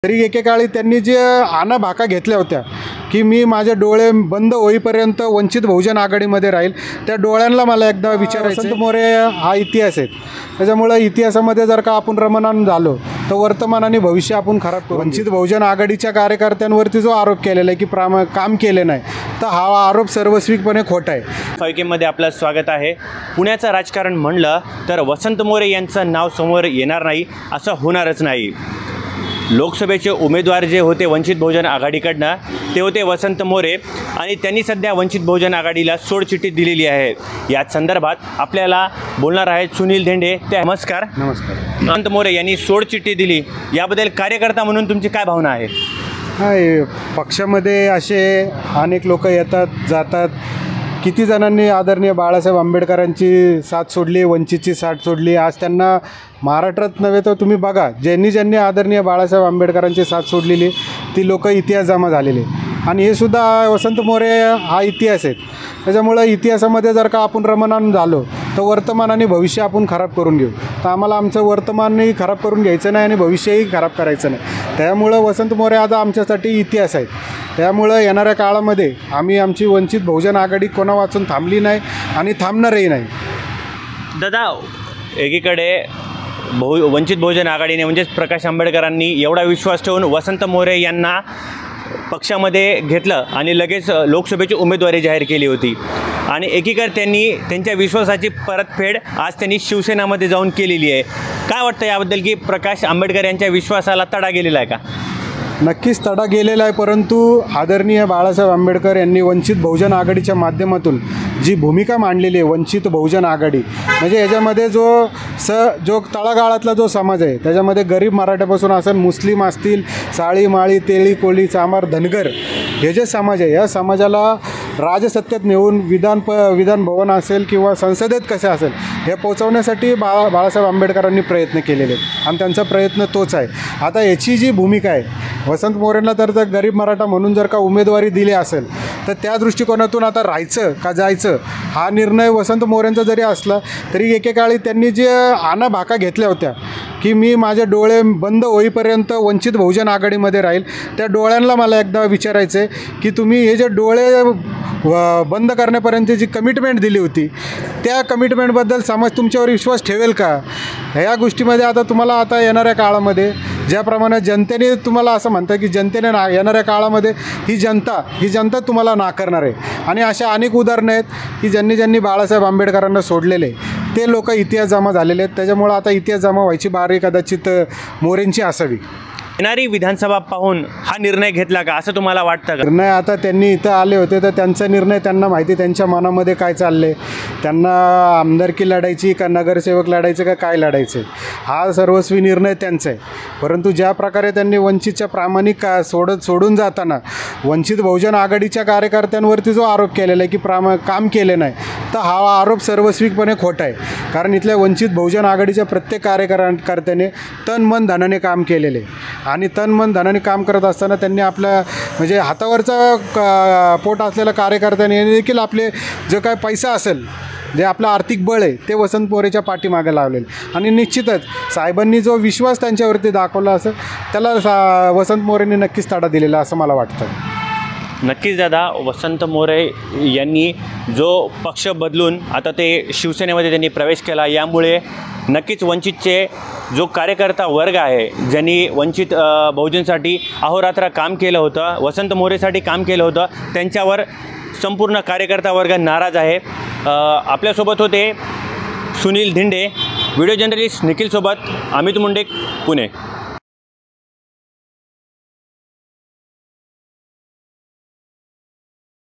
तरी एकेकाळी त्यांनी जे आणाभाका घेतल्या होत्या की मी माझे डोळे बंद होईपर्यंत वंचित बहुजन आघाडीमध्ये राहील, त्या डोळ्यांना मला एकदा विचारायचं। वसंत मोरे हा इतिहास आहे, त्याच्यामुळे इतिहासामध्ये जर का आपण रममाण झालो तर वर्तमान आणि भविष्य आपण खराब करू। वंचित बहुजन आघाडीच्या कार्यकर्त्यांवरती जो आरोप केलेला आहे की काम केले नाही, तर हा आरोप सर्वस्वीपणे खोटा आहे। फायकेमध्ये आपलं स्वागत आहे। पुण्याचं राजकारण म्हणलं तर वसंत मोरे यांचं नाव समोर येणार नाही असं होणारच नाही। लोकसभेचे उमेदवार जे होते वंचित बहुजन आघाडीकडनं ते होते वसंत मोरे, आणि त्यांनी सध्या वंचित बहुजन आघाडीला सोडचिठ्ठी दिलेली आहे। या संदर्भात आपल्याला बोलणार आहेत सुनील धेंडे। नमस्कार। नमस्कार। वसंत मोरे यांनी सोडचिठ्ठी दिली, याबद्दल कार्यकर्ता म्हणून तुमची काय भावना आहे? पक्षामध्ये असे अनेक लोक येतात जातात, किती जणांनी आदरणीय बाळासाहेब आंबेडकरांची साथ सोडली, वंचितची साथ सोडली। आज त्यांना महाराष्ट्रात नव्हे तर तुम्ही बघा, ज्यांनी आदरणीय बाळासाहेब आंबेडकरांची साथ सोडलेली ती लोक इतिहास जमा झालेले, आणि हे सुद्धा वसंत मोरे हा इतिहास आहे। त्याच्यामुळे इतिहासामध्ये जर का आपण रममाण झालो तर वर्तमान आणि भविष्य आपण खराब करून घेऊ। तर आम्हाला आमचं वर्तमानही खराब करून घ्यायचं नाही आणि भविष्यही खराब करायचं नाही। त्यामुळं वसंत मोरे आता आमच्यासाठी इतिहास आहे। त्यामुळं येणाऱ्या काळामध्ये आम्ही आमची वंचित बहुजन आघाडी कोणा वाचून थांबली नाही आणि थांबणारही नाही। दादा, एकीकडे वंचित बहुजन आघाडीने म्हणजेच प्रकाश आंबेडकरांनी एवढा विश्वास ठेवून वसंत मोरे यांना पक्षामध्ये घेतलं आणि लगेच लोकसभेची उमेदवारी जाहीर केली होती, आणि एकीकडे त्यांनी त्यांच्या विश्वासाची परतफेड आज त्यांनी शिवसेनामध्ये जाऊन केलेली आहे। काय वाटतं याबद्दल की प्रकाश आंबेडकर यांच्या विश्वासाला तडा गेलेला आहे का? नक्कीच तडा गेलेला आहे, परंतु आदरणीय बाळासाहेब आंबेडकर यांनी वंचित बहुजन आघाडीच्या माध्यमातून जी भूमिका मांडलेली आहे, वंचित बहुजन आघाडी म्हणजे याच्यामध्ये जो तळागाळातला जो समाज आहे, त्याच्यामध्ये गरीब मराठ्यापासून असेल, मुस्लिम असतील, साळी माळी तेली कोळी चामार धनगर, हे जे समाज आहे या समाजाला राजसत्तेत नेऊन विधान भवन असेल किंवा संसदेत कसे असेल हे पोचवण्यासाठी बाळासाहेब आंबेडकरांनी प्रयत्न केलेले आहेत, आणि त्यांचा प्रयत्न तोच आहे। आता याची जी भूमिका आहे, वसंत मोरेंना तर गरीब मराठा म्हणून जर का उमेदवारी दिली असेल तर त्या दृष्टिकोनातून आता राहायचं का जायचं हा निर्णय वसंत मोरेंचा जरी असला तरी एकेकाळी त्यांनी जे आणाभाका घेतल्या होत्या की मी माझे डोळे बंद होईपर्यंत वंचित बहुजन आघाडीमध्ये राहील, त्या डोळ्यांना मला एकदा विचारायचं आहे की तुम्ही हे जे डोळे बंद करण्यापर्यंत जी कमिटमेंट दिली होती त्या कमिटमेंटबद्दल समाज तुमच्यावर विश्वास ठेवेल का? ह्या गोष्टीमध्ये आता तुम्हाला आता येणाऱ्या काळामध्ये ज्याप्रमाणे जनतेने तुम्हाला असं म्हणतं की जनतेने येणाऱ्या काळामध्ये ही जनता तुम्हाला नाकारणार आहे, आणि अशा अनेक उदाहरणं आहेत की ज्यांनी बाळासाहेब आंबेडकरांना सोडलेले ते लोक इतिहास जमा झालेले आहेत। त्याच्यामुळे आता इतिहास जमा व्हायची बारी कदाचित मोरेंची असावी। येणारी विधानसभा पाहून हा निर्णय घेतला का असं तुम्हाला वाटतं का? निर्णय आता त्यांनी इथं आले होते तर त्यांचा निर्णय त्यांना माहिती, त्यांच्या मनामध्ये काय चालले, त्यांना आमदारकी लढायची का नगरसेवक लढायचं का काय लढायचं, हा सर्वस्वी निर्णय त्यांचा आहे। परंतु ज्या प्रकारे त्यांनी वंचितच्या प्रामाणिक सोडून जाताना वंचित बहुजन आघाडीच्या कार्यकर्त्यांवरती जो आरोप केलेला आहे की काम केले नाही, तर हा आरोप सर्वस्वीपणे खोटा आहे। कारण इथल्या वंचित बहुजन आघाडीच्या प्रत्येक कार्यकर्त्याने तन मन धनाने काम केलेले आहे, आणि तन मन धनाने काम करत असताना त्यांनी आपल्या म्हणजे हातावरचा पोट असलेल्या कार्यकर्त्यांनी देखील आपले जो काय पैसा असेल, जे आपलं आर्थिक बळ आहे ते वसंत मोरेच्या पाठीमागे लावलेलं, आणि निश्चितच साहेबांनी जो विश्वास त्यांच्यावरती दाखवला असेल त्याला वसंत मोरेंनी नक्कीच तडा दिलेला असं मला वाटतं। नक्कीच दादा, वसंत मोरे यांनी जो पक्ष बदलून आता ते शिवसेनेमध्ये त्यांनी प्रवेश केला, यामुळे नक्कीच वंचितचे जो कार्यकर्ता वर्ग आहे, ज्यांनी वंचित बहुजनसाठी अहोरात्र काम केलं होतं, वसंत मोरेसाठी काम केलं होतं, त्यांच्यावर संपूर्ण कार्यकर्ता वर्ग नाराज आहे। आपल्यासोबत होते सुनील धेंडे, व्हिडिओ जर्नलिस्ट निखिलसोबत अमित मुंडे, पुणे।